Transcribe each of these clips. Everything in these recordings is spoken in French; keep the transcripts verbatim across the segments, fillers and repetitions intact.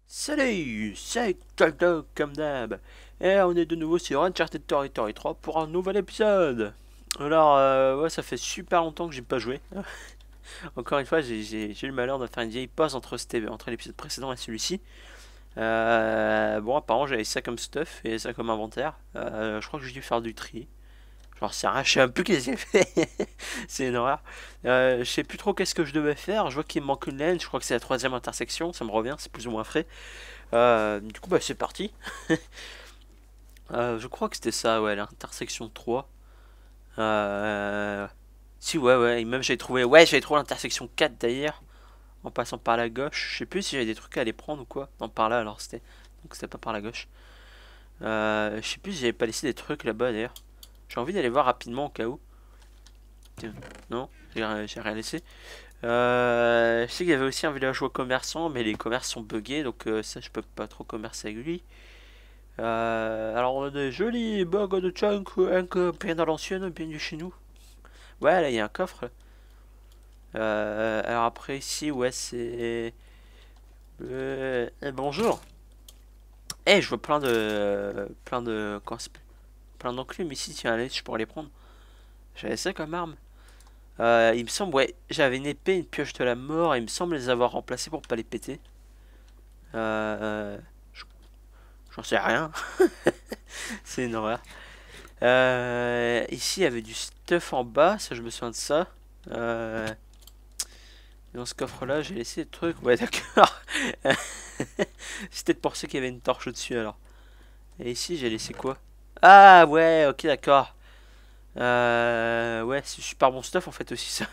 Salut, c'est Caldo comme d'hab. Et on est de nouveau sur Uncharted Territory trois pour un nouvel épisode. Alors, euh, ouais, ça fait super longtemps que j'ai pas joué. Encore une fois, j'ai j'ai- j'ai eu le malheur de faire une vieille pause entre, cet- entre l'épisode précédent et celui-ci. Euh, bon, apparemment, j'avais ça comme stuff et ça comme inventaire. Euh, je crois que j'ai dû faire du tri. Genre, c'est un, je sais un peu qu'est-ce que j'ai fait. C'est une horreur. Euh, je sais plus trop qu'est-ce que je devais faire. Je vois qu'il me manque une laine. Je crois que c'est la troisième intersection. Ça me revient, c'est plus ou moins frais. Euh, du coup, bah, c'est parti. Euh, je crois que c'était ça, ouais, l'intersection trois. Euh... Si, ouais, ouais, et même j'avais trouvé, ouais, j'avais trouvé l'intersection quatre d'ailleurs, en passant par la gauche. Je sais plus si j'avais des trucs à aller prendre ou quoi. Non, par là alors c'était. Donc c'était pas par la gauche. Euh, je sais plus si j'avais pas laissé des trucs là-bas d'ailleurs. J'ai envie d'aller voir rapidement au cas où. Tiens, non, j'ai rien j'ai rien laissé. Euh, je sais qu'il y avait aussi un villageois commerçant, mais les commerces sont buggés, donc euh, ça je peux pas trop commercer avec lui. Euh, alors on a des jolis bugs de chunk, un bien à l'ancienne, bien du chez nous. Ouais, là il y a un coffre. Euh, alors après ici, ouais, c'est... Euh, eh, bonjour. Eh, je vois plein de... Plein de... Comment ça s'appelle, plein d'enclumes ici, tiens, allez, je pourrais les prendre. J'avais ça comme arme. Euh, il me semble, ouais, j'avais une épée, une pioche de la mort, et il me semble les avoir remplacés pour pas les péter. Euh, J'en sais rien, c'est une horreur. Euh, ici, il y avait du stuff en bas, ça je me souviens de ça. Euh, dans ce coffre-là, j'ai laissé des trucs. Ouais, d'accord. C'est peut-être pour ça qu'il y avait une torche au-dessus alors. Et ici, j'ai laissé quoi? Ah ouais, ok, d'accord. Euh, ouais, c'est super bon stuff en fait aussi ça.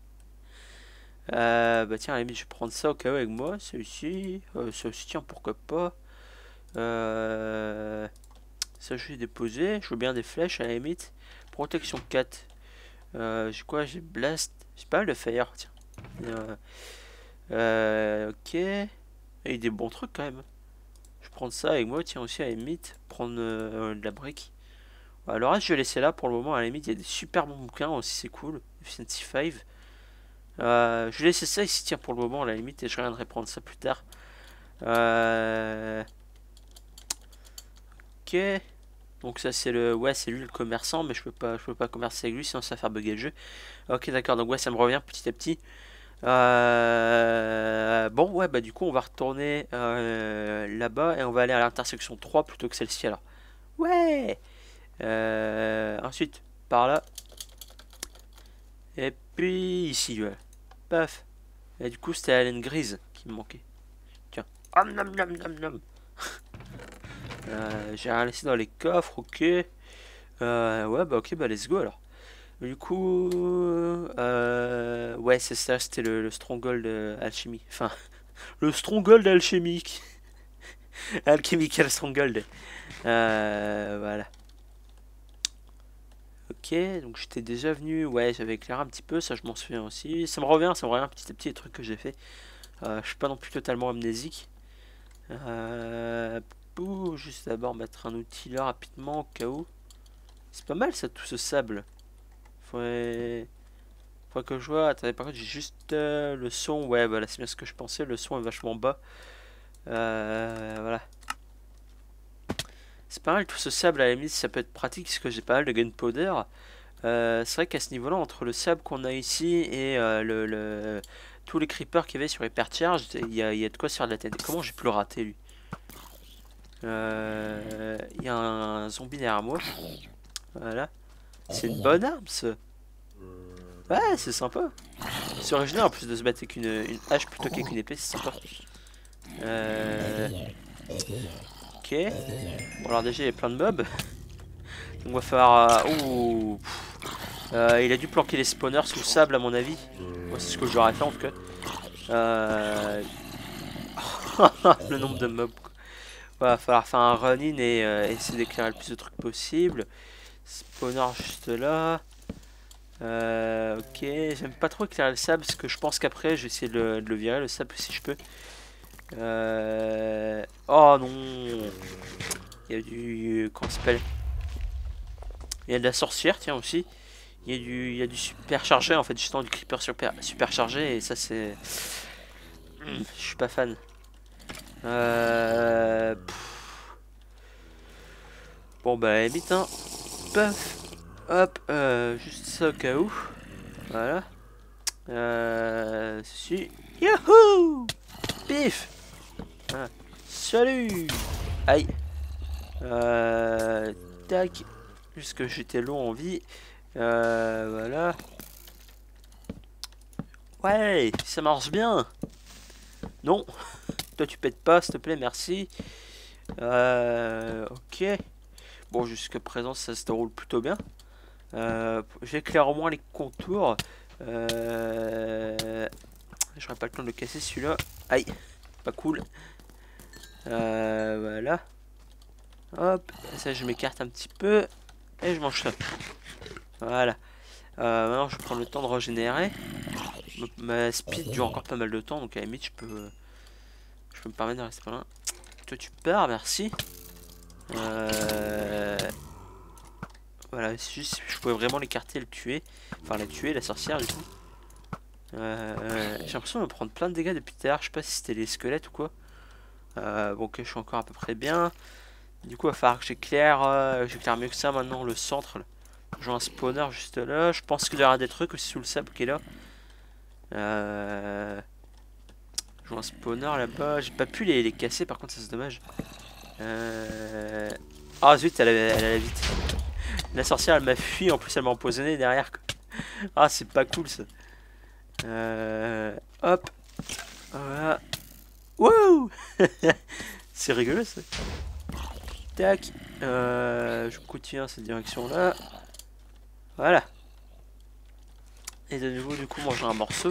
Euh, bah tiens, à la limite, je vais prendre ça au cas où avec moi. Celui-ci, euh, ça aussi, tiens, pourquoi pas. Euh, ça, je vais déposer. Je veux bien des flèches à la limite. Protection quatre. Euh, j'ai quoi? J'ai blast. J'ai pas mal de fire, tiens. Euh, euh, ok. Et des bons trucs quand même. Je vais prendre ça avec moi, tiens aussi à la limite. Prendre euh, de la brique. Ouais, le reste, je vais laisser là pour le moment. À la limite, il y a des super bons bouquins aussi, c'est cool. Efficiency cinq. Euh, je vais laisser ça ici, tiens, pour le moment, à la limite, et je reviendrai prendre ça plus tard. Euh, ok. Donc ça c'est le, ouais c'est lui le commerçant, mais je peux pas, je peux pas commercer avec lui sinon ça va faire bugger le jeu. Ok d'accord, donc ouais ça me revient petit à petit. Euh, Bon, ouais, bah du coup, on va retourner euh, là-bas et on va aller à l'intersection trois plutôt que celle-ci alors. Ouais. Euh, Ensuite, par là. Et puis ici, ouais. Paf. Et du coup, c'était la laine grise qui me manquait. Tiens. Hum, nom, nom, nom, nom. Euh, J'ai rien laissé dans les coffres, ok. Euh, ouais, bah ok, bah let's go alors. Du coup, euh, ouais, c'est ça, c'était le, le Stronghold euh, Alchimie. Enfin, le Stronghold Alchimique. Alchemical Stronghold. Euh, voilà. Ok, donc j'étais déjà venu. Ouais, j'avais éclairé un petit peu, ça je m'en souviens aussi. Ça me revient, ça me revient petit à petit les trucs que j'ai fait. Euh, je suis pas non plus totalement amnésique. Euh, pou, juste d'abord mettre un outil là rapidement au cas où. C'est pas mal ça, tout ce sable. Faudrait, faudrait que je vois. Attendez, par contre, j'ai juste euh, le son. Ouais, voilà, c'est bien ce que je pensais. Le son est vachement bas. Euh, voilà. C'est pas mal tout ce sable à la limite, ça peut être pratique parce que j'ai pas mal de gunpowder. Euh, c'est vrai qu'à ce niveau-là, entre le sable qu'on a ici et euh, le, le- tous les creepers qu'il y avait sur les percharges, il y a, il y a de quoi se faire de la tête. Comment j'ai pu le rater lui? Euh, Il y a un zombie derrière moi. Voilà. C'est une bonne arme ça. Ouais, c'est sympa. C'est original en plus de se battre avec une, une hache plutôt qu'avec une épée, c'est sympa. Euh, ok. Bon alors déjà il y a plein de mobs. Donc on va falloir... Euh, ouh. Euh, il a dû planquer les spawners sous le sable à mon avis. Moi c'est ce que j'aurais fait en tout cas. Euh... le nombre de mobs. Il va falloir faire un run-in et euh, essayer d'éclairer le plus de trucs possible. Spawner juste là. Euh, ok, j'aime pas trop éclairer le sable parce que je pense qu'après je vais essayer de le, de le virer le sable si je peux. Euh... Oh non. Il y a du... Comment ça s'appelle? Il y a de la sorcière, tiens aussi. Il y a du, il y a du super chargé en fait, justement du creeper super, super chargé et ça c'est... Je suis pas fan. Euh... Bon bah à la limite hein. Paf. Hop, euh, juste ça au cas où. Voilà. Euh... Si. Yahoo! Pif! Ah. Salut! Aïe. Euh... Tac. Puisque j'étais long en vie. Euh... Voilà. Ouais, ça marche bien. Non. Toi tu pètes pas, s'il te plaît, merci. Euh... Ok. Bon, jusqu'à présent, ça se déroule plutôt bien. Euh, J'éclaire au moins les contours. Euh... J'aurais pas le temps de le casser celui-là. Aïe, pas cool. Euh, voilà. Hop, ça je m'écarte un petit peu. Et je mange ça. Voilà. Euh, maintenant je prends le temps de régénérer. Ma speed dure encore pas mal de temps, donc à la limite je peux, je peux me permettre de rester pas loin. Toi tu pars, merci. Euh... Voilà, c'est juste je pouvais vraiment l'écarter et le tuer. Enfin la tuer, la sorcière du coup. Euh, J'ai l'impression de me prendre plein de dégâts depuis tout à l'heure. Je sais pas si c'était les squelettes ou quoi. Euh, bon, ok, je suis encore à peu près bien. Du coup, il va falloir que j'éclaire euh, j'éclaire mieux que ça maintenant le centre. J'ai un spawner juste là. Je pense qu'il y aura des trucs aussi sous le sable qui est là. Euh... J'ai un spawner là-bas. J'ai pas pu les, les casser, par contre, ça c'est dommage. Euh... Ah zut, elle, elle allait vite. La sorcière elle m'a fui, en plus elle m'a empoisonné derrière. Ah, c'est pas cool ça. Euh... Hop. Voilà. Wouh. C'est rigolo ça. Tac. Euh... Je continue dans cette direction là. Voilà. Et de nouveau du coup manger un morceau.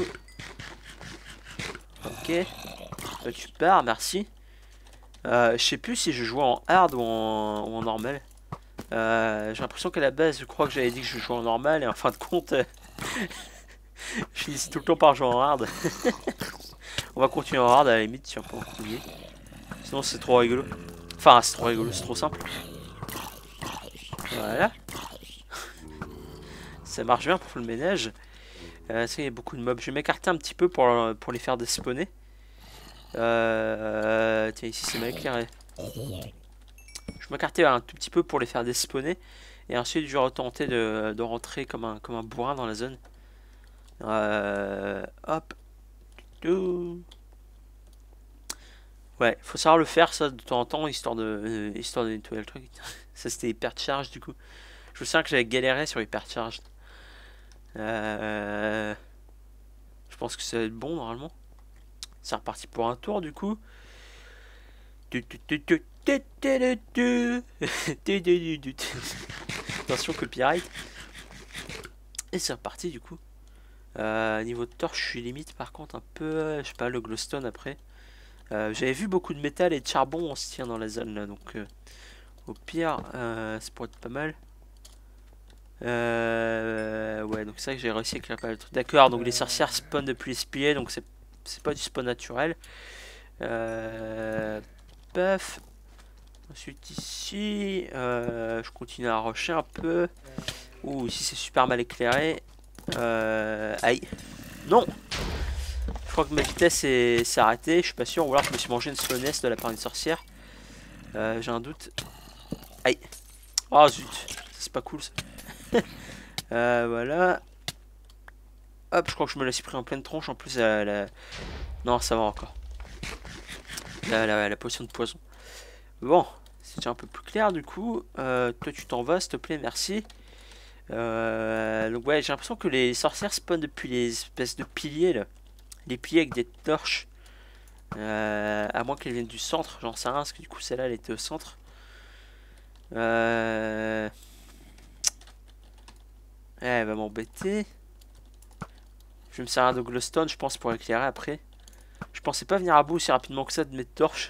Ok. Là, tu pars, merci. Euh, je sais plus si je jouais en hard ou en, ou en normal. Euh, J'ai l'impression qu'à la base, je crois que j'avais dit que je jouais en normal et en fin de compte, euh, je finis tout le temps par jouer en hard. On va continuer en hard à la limite si on peut en continuer. Sinon c'est trop rigolo. Enfin c'est trop rigolo, c'est trop simple. Voilà. Ça marche bien pour le ménage. Euh, ça, il y a beaucoup de mobs. Je vais m'écarter un petit peu pour, pour les faire despawner. Euh, tiens, ici c'est mal éclairé. Je m'écartais un tout petit peu pour les faire despawner. Et ensuite je vais retenter de, de rentrer comme un, comme un bourrin dans la zone. Euh, hop. Ouais, faut savoir le faire ça de temps en temps, histoire de, euh, histoire de nettoyer le truc. Ça c'était hyper charge du coup. Je me souviens que j'avais galéré sur hyper charge. Euh, je pense que ça va être bon normalement. C'est reparti pour un tour du coup. Attention copyright. Et c'est reparti du coup. Euh, niveau de torche, je suis limite par contre un peu, je sais pas, le glowstone après. Euh, J'avais vu beaucoup de métal et de charbon on se tient dans la zone là, donc euh, au pire, euh, ça pourrait être pas mal. Euh, ouais, donc c'est vrai que j'ai réussi à éclairer pas le truc. D'accord, donc les sorcières spawnent depuis les spillés, donc c'est pas du spawn naturel. Euh, paf. Ensuite ici, euh, je continue à rusher un peu. Ouh, ici c'est super mal éclairé. Euh, aïe. Non. Je crois que ma vitesse s'est arrêtée, je suis pas sûr. Ou alors je me suis mangé une slowness de la part d'une sorcière. Euh, J'ai un doute. Aïe. Oh zut. C'est pas cool ça. euh, voilà. Hop, je crois que je me la suis pris en pleine tronche. En plus, la, la... non, ça va encore. La, la, la potion de poison. Bon, c'est déjà un peu plus clair du coup. Euh, toi, tu t'en vas, s'il te plaît, merci. Euh, donc, ouais, j'ai l'impression que les sorcières spawnent depuis les espèces de piliers là. Les piliers avec des torches. Euh, à moins qu'elles viennent du centre, j'en sais rien, parce que du coup, celle-là, elle était au centre. Euh... Ouais, elle va m'embêter. Je vais me servir de glowstone, je pense, pour éclairer après. Je pensais pas venir à bout aussi rapidement que ça de mes torches.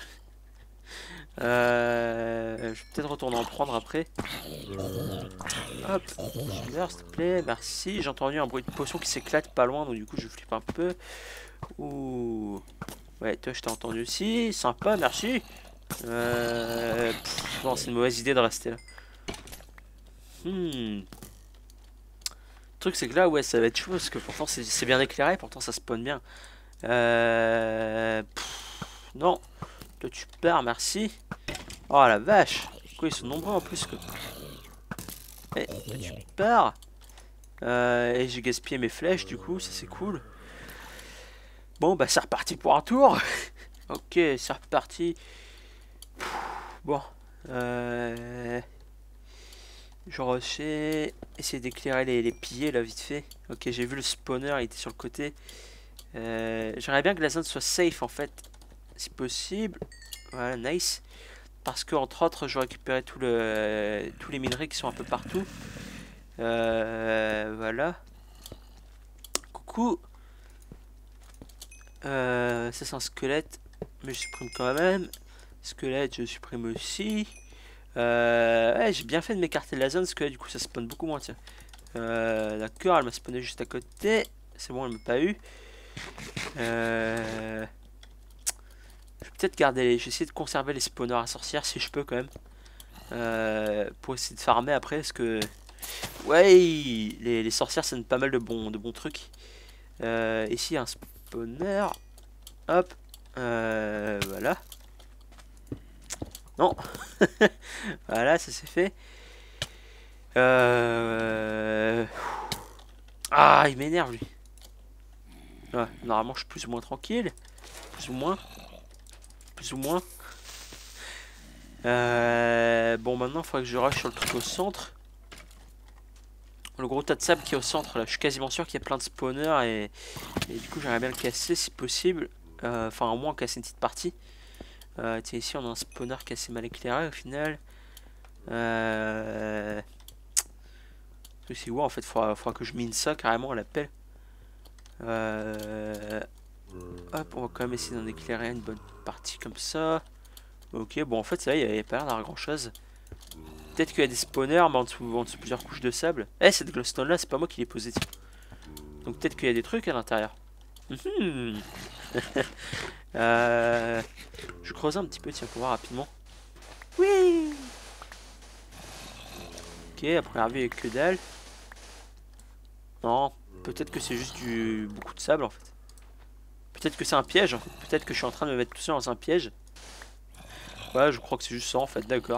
Euh, je vais peut-être retourner en prendre après. Hop, s'il te plaît, merci. J'ai entendu un bruit de potion qui s'éclate pas loin, donc du coup je flippe un peu. Ouh. Ouais, toi je t'ai entendu aussi, sympa, merci. Euh... Pff, non, c'est une mauvaise idée de rester là. Hmm. Le truc c'est que là, ouais, ça va être chaud parce que pourtant c'est bien éclairé, pourtant ça spawn bien. Euh... Pff, non. toi tu pars, merci. Oh la vache. Quoi, ils sont nombreux en plus quoi. Et toi tu pars. Euh, et j'ai gaspillé mes flèches du coup, ça c'est cool. Bon bah c'est reparti pour un tour. Ok, c'est reparti. Bon. Euh... Je refais. Essayer d'éclairer les, les piliers là vite fait. Ok, j'ai vu le spawner, il était sur le côté. Euh, J'aimerais bien que la zone soit safe en fait, si possible. Voilà, nice. Parce que entre autres, je récupérais tout le, tous les minerais qui sont un peu partout. Euh, voilà. Coucou. Euh, ça c'est un squelette, mais je supprime quand même. Squelette, je supprime aussi. Euh, ouais, j'ai bien fait de m'écarter de la zone parce que là, du coup ça spawn beaucoup moins. Tiens. Euh, D'accord, elle m'a spawné juste à côté. C'est bon, elle m'a pas eu. Euh, je vais peut-être garder. Les... Je vais essayer de conserver les spawners à sorcières si je peux quand même. Euh, pour essayer de farmer après parce que. Ouais, les, les sorcières ça donne pas mal de bons, de bons trucs. Euh, ici un spawner. Hop. Euh, voilà. Non. Voilà, ça c'est fait. Euh... Ah, il m'énerve lui. Ouais, normalement je suis plus ou moins tranquille. Plus ou moins. Plus ou moins. Euh... Bon, maintenant il faudrait que je rush sur le truc au centre. Le gros tas de sable qui est au centre là. Je suis quasiment sûr qu'il y a plein de spawners et, et du coup j'aimerais bien le casser si possible. Euh, enfin, au moins casser une petite partie. Euh, tiens, ici on a un spawner qui est assez mal éclairé au final. Euh... C'est où en fait, faudra, faudra que je mine ça carrément à la pelle. Euh... Hop, on va quand même essayer d'en éclairer une bonne partie comme ça. Ok, bon en fait ça il n'y a pas l'air d'avoir grand chose. Peut-être qu'il y a des spawners mais en dessous, en dessous plusieurs couches de sable. Eh, cette glowstone là c'est pas moi qui l'ai posée. Donc peut-être qu'il y a des trucs à l'intérieur. Mmh. euh... Je creuse un petit peu tiens pour voir rapidement. Oui. Ok, à première vue il n'y a que dalle. Non, peut-être que c'est juste du beaucoup de sable en fait. Peut-être que c'est un piège. Peut-être que je suis en train de me mettre tout seul dans un piège. Ouais, je crois que c'est juste ça en fait, d'accord.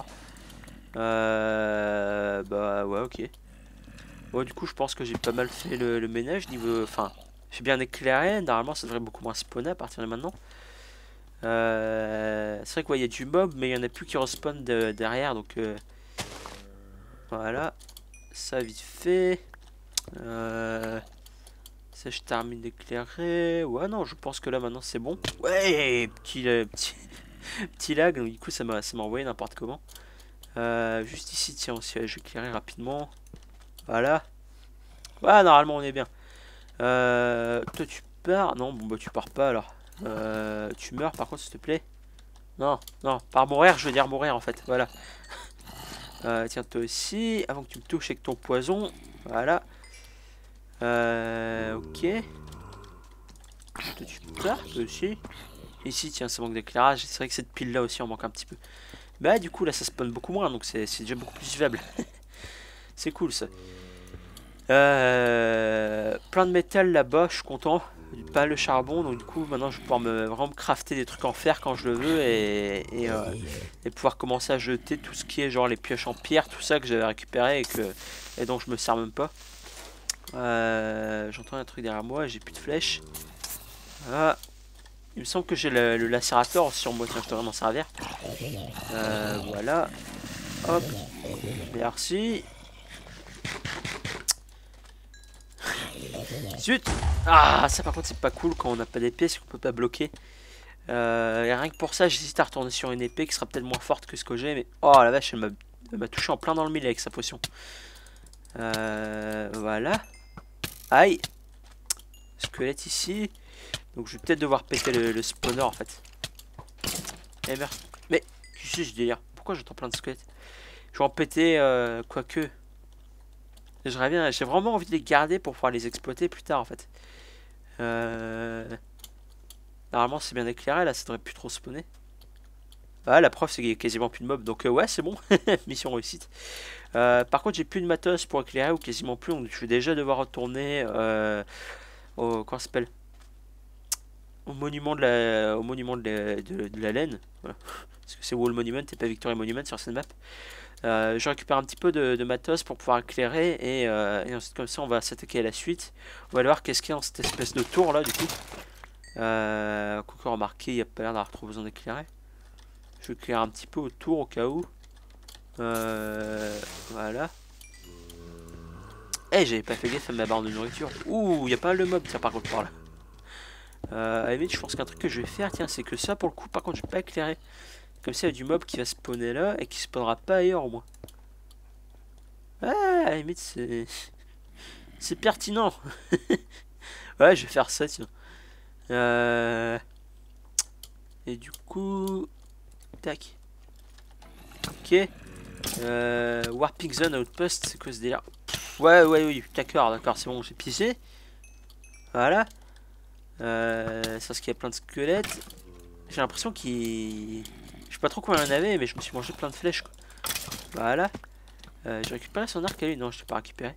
Euh... Bah ouais, ok. Bon, du coup, je pense que j'ai pas mal fait le, le ménage niveau. Enfin, j'ai bien éclairé. Normalement, ça devrait beaucoup moins spawner à partir de maintenant. Euh... C'est vrai qu'il ouais, y a du mob, mais il y en a plus qui respawn de, derrière. Donc euh... voilà. Ça vite fait. Euh... Ça, je termine d'éclairer. Ouais, non, je pense que là maintenant c'est bon. Ouais, petit, euh, petit, petit lag. Donc, du coup, ça m'a envoyé n'importe comment. Euh, juste ici, tiens, aussi, je vais éclairer rapidement. Voilà. Ouais, normalement on est bien. Euh, toi, tu pars. Non, bon, bah, tu pars pas alors. Euh, tu meurs par contre, s'il te plaît. Non, non, par mourir, je veux dire mourir en fait. Voilà. Euh, tiens, toi aussi. Avant que tu me touches avec ton poison. Voilà. Euh, ok. Toi, tu pars, toi aussi. Ici, tiens, ça manque d'éclairage. C'est vrai que cette pile là aussi en manque un petit peu. Bah, du coup, là, ça spawn beaucoup moins. Donc, c'est déjà beaucoup plus vivable. C'est cool ça. Euh, plein de métal là-bas, je suis content. Pas le charbon, donc du coup maintenant je vais pouvoir me, vraiment me crafter des trucs en fer quand je le veux et, et, euh, et pouvoir commencer à jeter tout ce qui est genre les pioches en pierre, tout ça que j'avais récupéré et, que, et dont je me sers même pas. Euh, J'entends un truc derrière moi, j'ai plus de flèches. Ah, il me semble que j'ai le, le lacérateur sur moi, tiens je devrais m'en servir. Euh, voilà. Hop, merci. Zut. Ah, ça par contre c'est pas cool quand on n'a pas d'épée, c'est qu'on peut pas bloquer. Euh, et rien que pour ça, j'hésite à retourner sur une épée qui sera peut-être moins forte que ce que j'ai. Mais oh la vache, elle m'a touché en plein dans le mille avec sa potion. Euh, voilà. Aïe. Squelette ici. Donc je vais peut-être devoir péter le, le spawner en fait. Eh merde. Mais qu'est-ce que je délire? Pourquoi j'entends plein de squelettes? Je vais en péter, euh, quoique. J'aimerais bien, j'ai vraiment envie de les garder pour pouvoir les exploiter plus tard en fait. Euh... Normalement c'est bien éclairé là, ça devrait plus trop spawner. Ah, la preuve c'est qu'il y a quasiment plus de mobs, donc euh, ouais c'est bon, mission réussite. Euh, par contre j'ai plus de matos pour éclairer ou quasiment plus, donc je vais déjà devoir retourner euh, au... comment ça s'appelle, au monument de la, au monument de la, de, de la laine. Voilà. Parce que c'est Wall Monument et pas Victory Monument sur cette map. Euh, je récupère un petit peu de, de matos pour pouvoir éclairer et, euh, et ensuite comme ça on va s'attaquer à la suite. On va aller voir qu'est-ce qu'il y a dans cette espèce de tour là du coup. Euh, Quoique remarqué, il n'y a pas l'air d'avoir trop besoin d'éclairer. Je vais éclairer un petit peu autour au cas où. Euh, voilà. Eh, hey, j'avais pas fait gaffe à ma barre de nourriture. Ouh, il y a pas mal de mobs tiens par contre par là. Euh, à la limite, je pense qu'un truc que je vais faire, tiens, c'est que ça pour le coup, par contre, je vais pas éclairer. Comme ça, il y a du mob qui va spawner là et qui spawnera pas ailleurs au moins. Ah, à la limite, c'est. C'est pertinent. Ouais, je vais faire ça, tiens. Euh... Et du coup. Tac. Ok. Euh... Warping Zone Outpost, c'est quoi ce délire? Ouais, ouais, oui, d'accord, d'accord, c'est bon, j'ai pissé. Voilà. Euh... C'est parce qu'il y a plein de squelettes. J'ai l'impression qu'il. Je sais pas trop combien il y en avait, mais je me suis mangé plein de flèches, quoi. Voilà. Euh, j'ai récupéré son arc à lui. Non, je l'ai pas récupéré.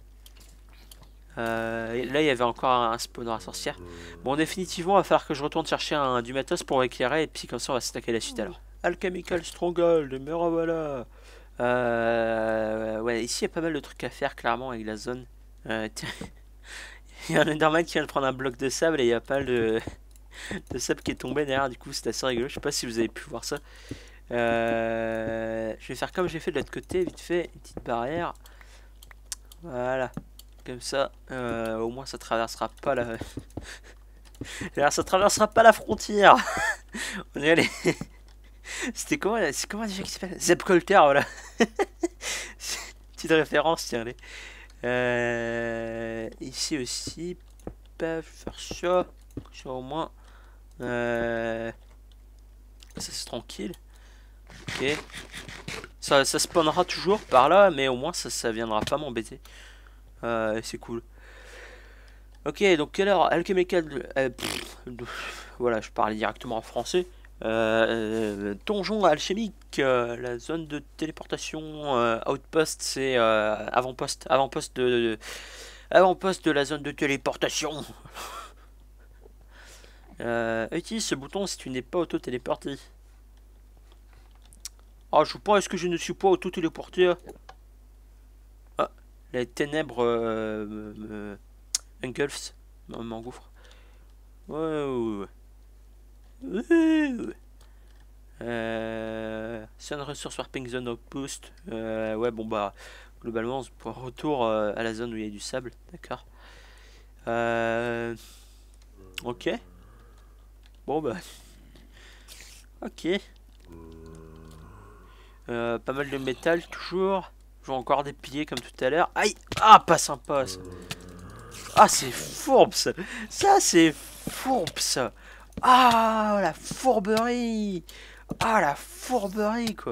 Euh, là, il y avait encore un spawner à sorcière. Bon, définitivement, il va falloir que je retourne chercher un, du matos pour éclairer. Et puis, comme ça, on va s'attaquer à la suite alors. Alchemical Stronghold, me revoilà. Euh, ouais, ici, il y a pas mal de trucs à faire, clairement, avec la zone. Euh, il y a un Enderman qui vient de prendre un bloc de sable et il y a pas mal de, de sable qui est tombé derrière. Du coup, c'est assez rigolo. Je sais pas si vous avez pu voir ça. Euh, je vais faire comme j'ai fait de l'autre côté, vite fait, une petite barrière. Voilà. Comme ça, euh, au moins ça traversera pas la... Alors, ça traversera pas la frontière. On est allé. C'était comment, c'est comment déjà qui s'appelle Zeb Colter, voilà. Petite référence, tiens, allez. Euh, ici aussi, pas faire ça. Ça au moins. Euh, ça c'est tranquille. Ok. Ça, ça spawnera toujours par là, mais au moins ça, ça viendra pas m'embêter. Euh, c'est cool. Ok, donc quelle heure Alchemical. Euh, voilà, je parle directement en français. Euh, donjon alchimique, euh, la zone de téléportation, euh, outpost, c'est euh, avant-poste, avant-poste de, de avant-poste de la zone de téléportation. euh, utilise ce bouton si tu n'es pas auto-téléporté. Ah, je sais pas, est-ce que je ne suis pas auto-téléporté? Ah, les ténèbres euh, me, me engulfs, m'engouffrent. Ouais, ouais, ouais. ouais, ouais. Euh, Sun Resource Warping Zone Outpost. Euh, ouais, bon bah, globalement, pour un retour euh, à la zone où il y a du sable. D'accord. Euh, ok. Bon bah. Ok. Euh, pas mal de métal toujours. Je vois encore des piliers comme tout à l'heure. Aïe! Ah, pas sympa ça. Ah, c'est fourbe ça. Ça, c'est fourbe ça. Ah, la fourberie. Ah, la fourberie quoi.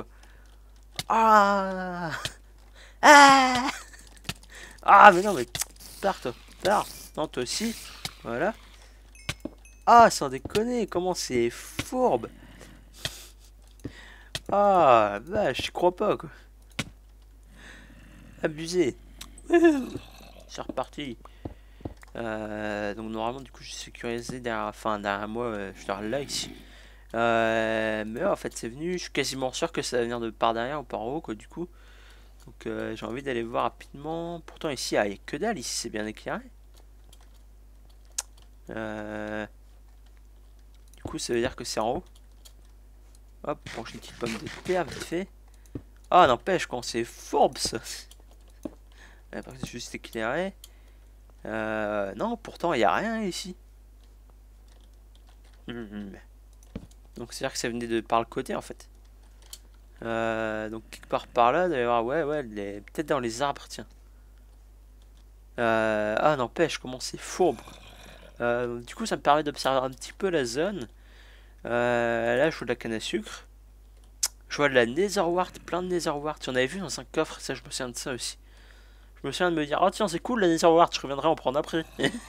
Ah. Ah. Ah, mais non, mais pars toi. Pars. Non, toi aussi. Voilà. Ah, sans déconner. Comment c'est fourbe. Ah, vache, je crois pas quoi. Abusé. C'est reparti. Euh, donc normalement du coup j'ai sécurisé derrière, enfin derrière moi, euh, je suis là ici. Euh, mais ouais, en fait c'est venu, je suis quasiment sûr que ça va venir de par derrière ou par en haut quoi du coup. Donc euh, j'ai envie d'aller voir rapidement. Pourtant ici il ah, n'y a que dalle, ici c'est bien éclairé. Euh, du coup ça veut dire que c'est en haut. Hop, mange une petite pomme de terre vite fait. Ah n'empêche quand c'est fourbe ça. Ouais, parce que c'est juste éclairé. Euh, non, pourtant il n'y a rien ici. Mmh. Donc c'est à dire que ça venait de par le côté en fait. Euh, donc quelque part par là, d'ailleurs, ouais, ouais, les... peut-être dans les arbres, tiens. Euh, ah n'empêche, comment c'est fourbe. Euh, du coup ça me permet d'observer un petit peu la zone. Euh, là je vois de la canne à sucre. Je vois de la netherwart, plein de netherwart. J'en avais vu dans un coffre, ça je me souviens de ça aussi. Je me souviens de me dire, oh tiens c'est cool la netherwart, je reviendrai en prendre après.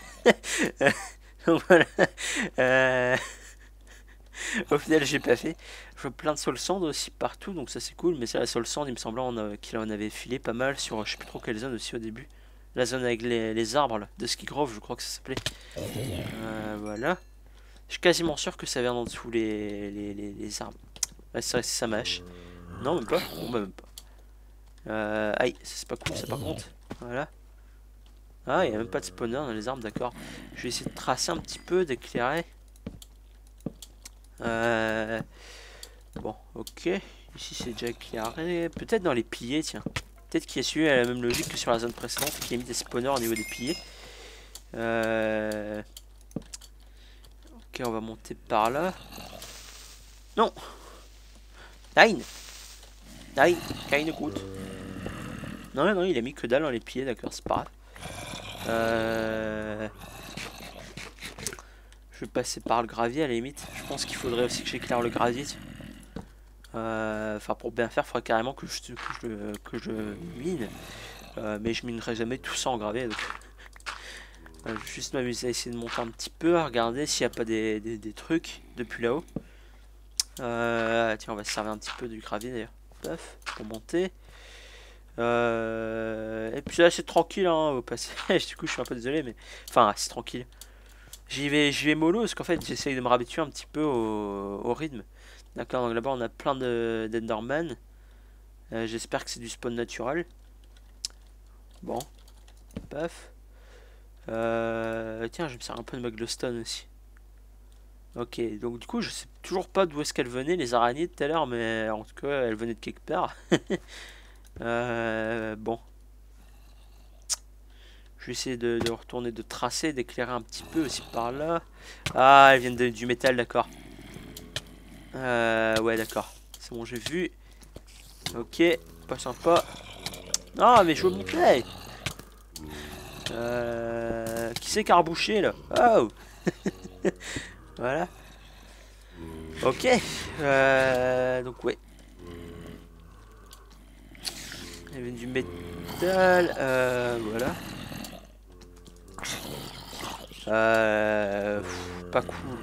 Donc voilà. Euh... Au final, j'ai pas fait. Je vois plein de soul sand aussi partout, donc ça c'est cool. Mais c'est la soul sand, il me semblait qu'il en avait filé pas mal sur je sais plus trop quelle zone aussi au début. La zone avec les, les arbres là, de Ski Grove, je crois que ça s'appelait. Euh, voilà. Je suis quasiment sûr que ça vient d'en dessous les, les, les, les arbres. Ouais, c'est vrai, c'est sa mâche. Non, même pas. Bon, bah, même pas. Euh, aïe, c'est pas cool ça par contre. Voilà. Ah, il n'y a même pas de spawner dans les arbres, d'accord. Je vais essayer de tracer un petit peu, d'éclairer. Euh... Bon, ok. Ici c'est déjà éclairé. Peut-être dans les piliers, tiens. Peut-être qu'il y a suivi la même logique que sur la zone précédente, qui a mis des spawners au niveau des piliers. Euh... Ok, on va monter par là. Non. Nine. Nine. Keine gut. Non, non, il a mis que dalle dans les piliers, d'accord, c'est pas grave. Euh... Je vais passer par le gravier à la limite. Je pense qu'il faudrait aussi que j'éclaire le gravier. Euh, Enfin, pour bien faire, il faudrait carrément que je, que je, que je mine. Euh, mais je minerai jamais tout ça en gravier. Donc... Euh, je vais juste m'amuser à essayer de monter un petit peu, à regarder s'il n'y a pas des, des, des trucs depuis là-haut. Euh, tiens, on va se servir un petit peu du gravier d'ailleurs. Paf, pour monter. Euh, et puis là, c'est tranquille hein, au passage. Du coup, je suis un peu désolé, mais enfin, c'est tranquille. J'y vais, j'y vais mollo parce qu'en fait, j'essaye de me réhabituer un petit peu au, au rythme. D'accord, donc là-bas, on a plein de d'Enderman. Euh, J'espère que c'est du spawn naturel. Bon, paf. Euh, tiens, je vais me servir un peu de ma glowstone aussi. Ok, donc du coup, je sais toujours pas d'où est-ce qu'elles venaient, les araignées de tout à l'heure, mais en tout cas, elles venaient de quelque part. euh, bon. Je vais essayer de, de retourner, de tracer, d'éclairer un petit peu aussi par là. Ah, elles viennent de, du métal, d'accord. Euh, ouais, d'accord. C'est bon, j'ai vu. Ok, pas sympa. Non, mais je veux monter. Euh, qui c'est qui a rebouché là? Oh. Voilà. Ok. Euh, donc ouais. Il y avait du métal. Euh, voilà. Euh, pff, pas cool.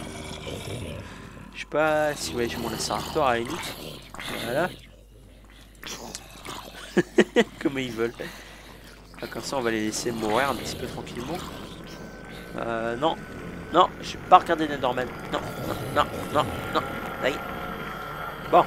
Je sais pas si ouais, j'ai mon lacératoire à la limite. Voilà. Comme ils veulent. Ah, comme ça, on va les laisser mourir un petit peu tranquillement. Euh, non. Non, je vais pas regarder Netherman. Non, non, non, non, non. Aïe. Bon.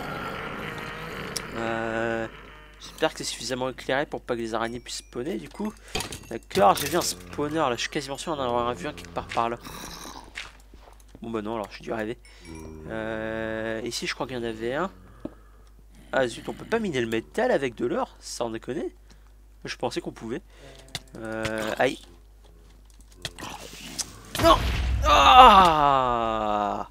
Euh, J'espère que c'est suffisamment éclairé pour pas que les araignées puissent spawner du coup. D'accord, j'ai vu un spawner là. Je suis quasiment sûr d'en avoir vu un quelque part par là. Bon bah non, alors j'ai dû rêver. Euh, ici, je crois qu'il y en avait un. Ah zut, on peut pas miner le métal avec de l'or, sans déconner. Je pensais qu'on pouvait. Euh, aïe. Non. Ah.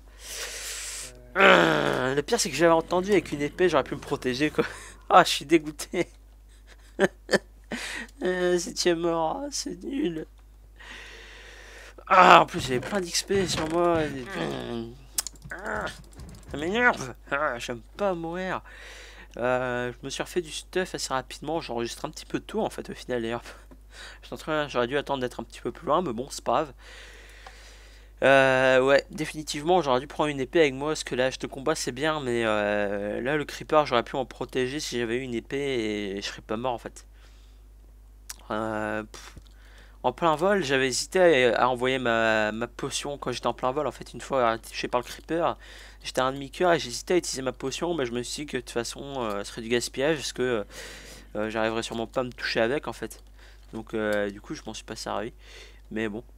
Le pire c'est que j'avais entendu avec une épée, j'aurais pu me protéger quoi. Ah, je suis dégoûté. euh, C'était mort, c'est nul. Ah, en plus j'avais plein d'X P sur moi. Ah, ça m'énerve. Ah, j'aime pas mourir. Euh, je me suis refait du stuff assez rapidement. J'enregistre un petit peu de tout en fait au final d'ailleurs. J'aurais dû attendre d'être un petit peu plus loin, mais bon, c'est pas grave. Euh, ouais, définitivement, j'aurais dû prendre une épée avec moi, parce que l'âge de combat c'est bien, mais euh, là le creeper j'aurais pu en protéger si j'avais eu une épée et je serais pas mort en fait. Euh, en plein vol, j'avais hésité à, à envoyer ma, ma potion quand j'étais en plein vol. En fait, une fois touché par le creeper, j'étais à un demi-cœur et j'hésitais à utiliser ma potion, mais je me suis dit que de toute façon euh, ce serait du gaspillage, parce que euh, j'arriverais sûrement pas à me toucher avec en fait. Donc euh, du coup, je m'en suis pas servi, mais bon.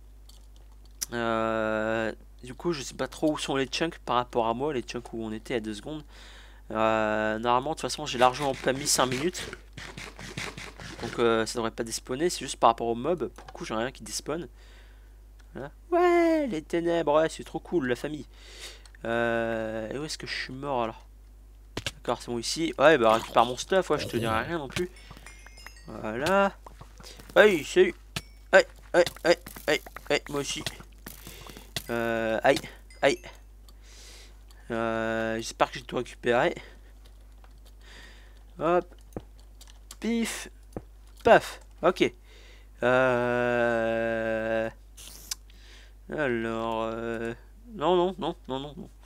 Euh, du coup, je sais pas trop où sont les chunks par rapport à moi, les chunks où on était à deux secondes. Euh, normalement, de toute façon, j'ai largement pas mis cinq minutes. Donc euh, ça devrait pas despawner, c'est juste par rapport au mob. Pour le coup, j'ai rien qui despawn. Voilà. Ouais, les ténèbres, ouais, c'est trop cool, la famille. Euh, et où est-ce que je suis mort alors? D'accord, c'est bon ici. Ouais, bah récupère mon stuff, ouais, je te dirai rien non plus. Voilà. Aïe, salut. Aïe, aïe, aïe, aïe, aïe, moi aussi. Euh, aïe, aïe. Euh, J'espère que j'ai tout récupéré. Hop. Pif. Paf. Ok. Euh... Alors... Euh... Non, non, non, non, non, non.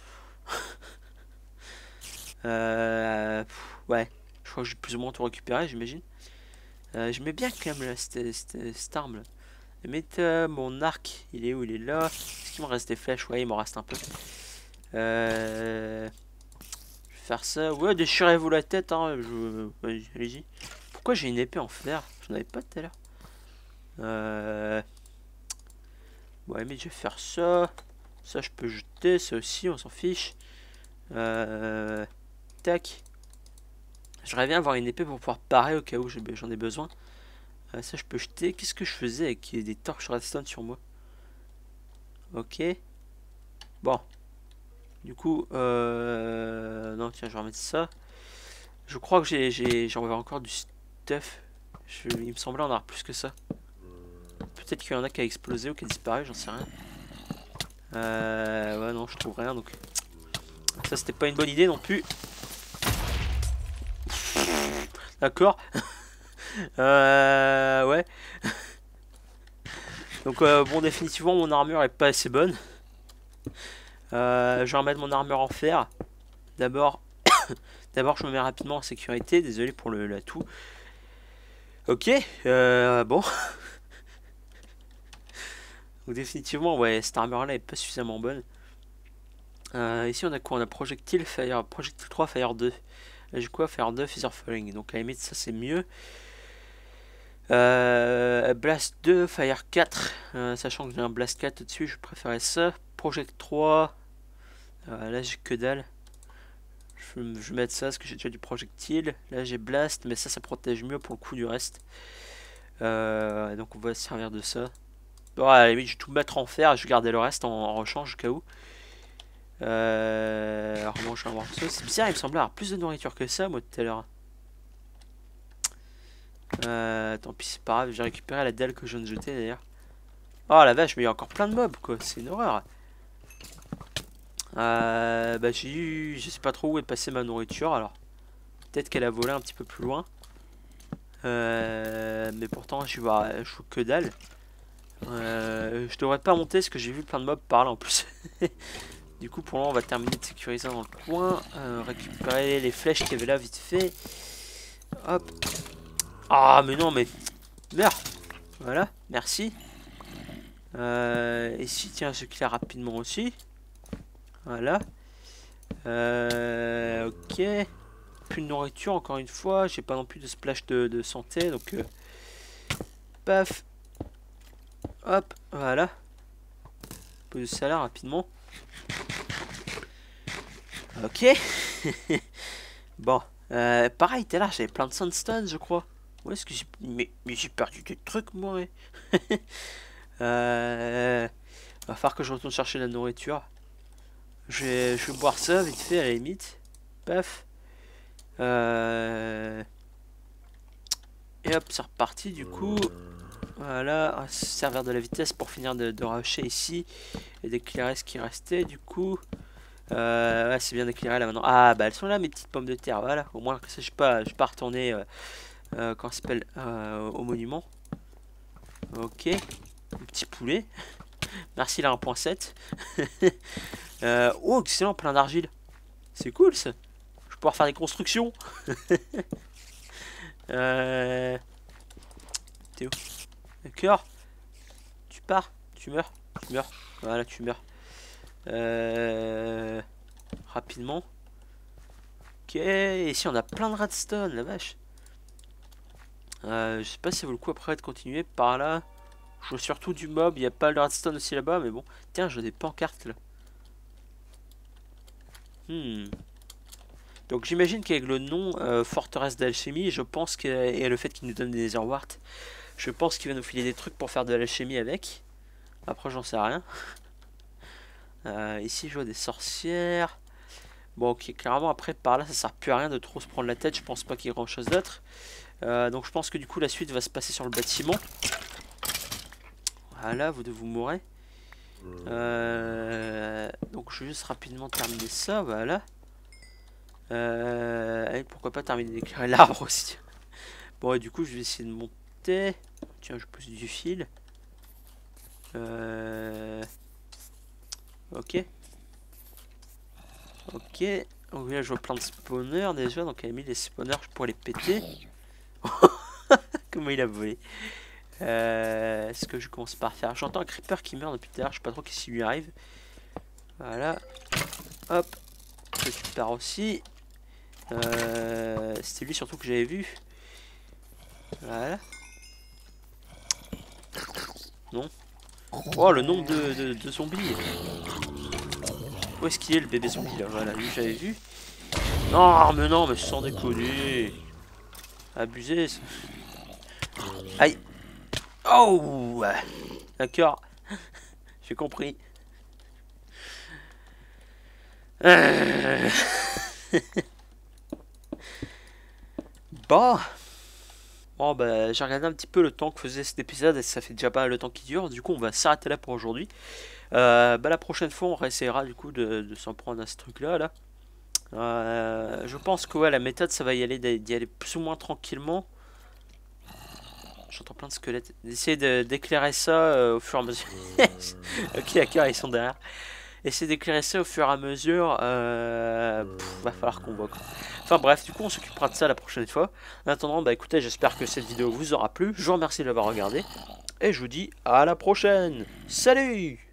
euh... Pff, ouais. Je crois que j'ai plus ou moins tout récupéré, j'imagine. Euh, je mets bien quand même là, cette, cette, cette arme là. Mais euh, mon arc, il est où? Il est là. Est-ce Est-ce qu'il me reste des flèches? Ouais, il m'en reste un peu. Euh... Je vais faire ça. Ouais, déchirez-vous la tête, hein. Je... Allez-y. Pourquoi j'ai une épée en fer? J'en avais pas tout à l'heure. Euh... Ouais, mais je vais faire ça. Ça, je peux jeter. Ça aussi, on s'en fiche. Euh... Tac. J'aimerais bien avoir une épée pour pouvoir parer au cas où j'en ai besoin. Euh, ça, je peux jeter. Qu'est-ce que je faisais avec des torches redstone sur moi? Ok. Bon. Du coup, euh... non, tiens, je vais remettre ça. Je crois que j'ai j'en avais encore du stuff. Je, il me semblait en avoir plus que ça. Peut-être qu'il y en a qui a explosé ou qui a disparu, j'en sais rien. Euh... Ouais, non, je trouve rien, donc... Ça, c'était pas une bonne idée non plus. D'accord. euh... Ouais. Donc, euh, bon, définitivement, mon armure est pas assez bonne. Euh, je vais remettre mon armure en fer. D'abord, d'abord, je me mets rapidement en sécurité. Désolé pour le l'atout. Ok, euh, bon. Donc définitivement, ouais, cette armure-là est pas suffisamment bonne. Euh, ici, on a quoi? On a projectile, fire, projectile trois, fire deux. Là, j'ai quoi? Fire deux, feather falling. Donc à la limite, ça c'est mieux. Euh, blast deux, fire quatre. Euh, sachant que j'ai un blast quatre au-dessus, je préférais ça. Project trois. Euh, là, j'ai que dalle. Je, je vais mettre ça parce que j'ai déjà du projectile. Là, j'ai blast, mais ça, ça protège mieux pour le coup du reste. Euh, donc, on va se servir de ça. Bon, à la limite, je vais tout mettre en fer et je vais garder le reste en, en rechange au cas où. Euh, alors, bon, je vais avoir ça. C'est bizarre, il me semblait avoir plus de nourriture que ça, moi, tout à l'heure. Euh, tant pis, c'est pas grave. J'ai récupéré la dalle que je viens de jeter d'ailleurs. Oh la vache, mais il y a encore plein de mobs, quoi. C'est une horreur. Euh, bah j'ai eu, je sais pas trop où est passée ma nourriture, alors peut-être qu'elle a volé un petit peu plus loin, euh, mais pourtant je vois, je vois que dalle. Euh, je devrais pas monter parce que j'ai vu plein de mobs par là en plus. Du coup pour le moment on va terminer de sécuriser dans le coin, euh, récupérer les flèches qu'il y avait là vite fait. Hop. Ah mais non mais meurs. Voilà, merci. Euh, ici tiens je claire rapidement aussi. Voilà. Euh, ok. Plus de nourriture encore une fois. J'ai pas non plus de splash de, de santé. Donc, euh, paf. Hop. Voilà. Pose ça là rapidement. Ok. Bon. Euh, pareil, tout à l'heure j'avais plein de sandstone, je crois. Où est-ce que j'ai. Mais, mais j'ai perdu des trucs, moi. Ouais. euh, va falloir que je retourne chercher la nourriture. Je vais, je vais boire ça vite fait à la limite. Paf. Euh... Et hop, c'est reparti du coup. Voilà, on va se servir de la vitesse pour finir de, de rusher ici. Et d'éclairer ce qui restait du coup. Euh, ouais, c'est bien d'éclairer là maintenant. Ah bah elles sont là mes petites pommes de terre, voilà. Au moins que ça, je ne pas, pas retourner euh, euh, quand ça s'appelle euh, au monument. Ok, un petit poulet. Merci la un point sept. euh, oh excellent, plein d'argile. C'est cool ça. Je vais pouvoir faire des constructions. euh... T'es où? D'accord. Tu pars. Tu meurs. Tu meurs. Voilà, tu meurs. Euh... Rapidement. Ok. Ici, on a plein de redstone, la vache. Euh, je sais pas si ça vaut le coup après de continuer par là. Je vois surtout du mob. Il n'y a pas le redstone aussi là-bas, mais bon. Tiens, j'ai des pancartes là. Hmm. Donc j'imagine qu'avec le nom euh, Forteresse d'Alchimie, je pense que et le fait qu'il nous donne des Netherwart, je pense qu'il va nous filer des trucs pour faire de l'alchimie avec. Après j'en sais rien. Euh, ici je vois des sorcières. Bon ok, clairement après par là ça sert plus à rien de trop se prendre la tête, je pense pas qu'il y ait grand chose d'autre. Euh, donc je pense que du coup la suite va se passer sur le bâtiment. Voilà, vous deux vous mourrez. Euh, donc je vais juste rapidement terminer ça, voilà. Euh, et pourquoi pas terminer d'éclairer l'arbre aussi. Bon et du coup je vais essayer de monter. Tiens je pose du fil. Euh... Ok. Ok. Donc là je vois plein de spawners déjà. Donc elle a mis les spawners, je pourrais les péter. Comment il a volé. Euh, Est-ce que je commence par faire? J'entends un creeper qui meurt depuis tout à l'heure, je sais pas trop qu'est-ce qui lui arrive. Voilà. Hop. Je récupère aussi. Euh, C'était lui surtout que j'avais vu. Voilà. Non. Oh, le nombre de, de, de zombies. Où est-ce qu'il est le bébé zombie là? Voilà, lui j'avais vu. Non, mais non, mais sans déconner. Abusé ça. Aïe. Oh, d'accord. J'ai compris. Euh... Bon. Bon, bah, j'ai regardé un petit peu le temps que faisait cet épisode et ça fait déjà pas mal de temps qui dure. Du coup, on va s'arrêter là pour aujourd'hui. Euh, bah, la prochaine fois, on réessayera du coup de, de s'en prendre à ce truc-là. Là. Euh, je pense que ouais, la méthode, ça va y aller d'y aller plus ou moins tranquillement. J'entends plein de squelettes. D'essayer d'éclairer ça euh, au fur et à mesure. Ok, d'accord, ils sont derrière. Essayer d'éclairer ça au fur et à mesure. Euh, pff, va falloir qu'on voit. Enfin bref, du coup, on s'occupera de ça la prochaine fois. En attendant, bah écoutez, j'espère que cette vidéo vous aura plu. Je vous remercie de l'avoir regardé. Et je vous dis à la prochaine. Salut!